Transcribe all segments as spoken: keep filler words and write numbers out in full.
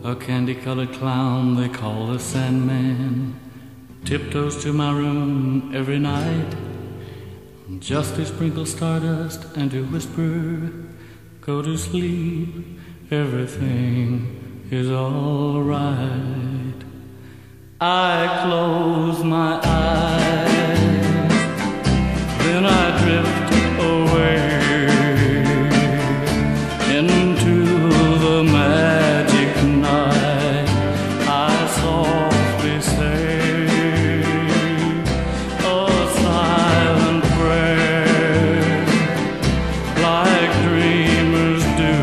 A candy-colored clown they call the Sandman tiptoes to my room every night, just to sprinkle stardust and to whisper, go to sleep, everything is all right. I close my eyes, then I drift away into the magic night. I softly say a silent prayer, like dreamers do.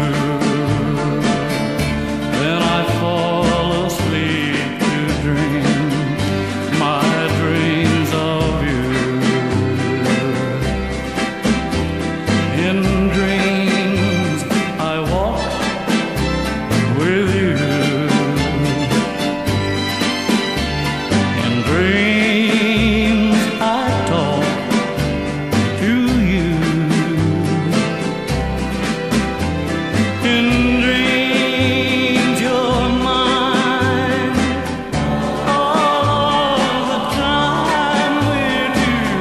Then I fall asleep to dream my dreams of you. In dreams I walk with you. In dreams I talk to you. In dreams you're mine all the time we're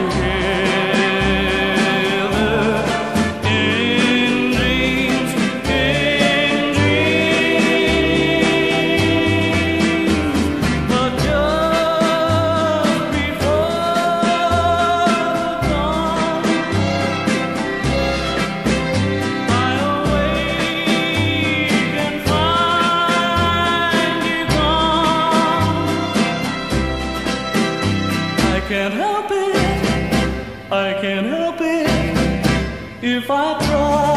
together. In dreams, in dreams, but just before dawn, I awake and find you gone. I can't help it, I can't help it if I try.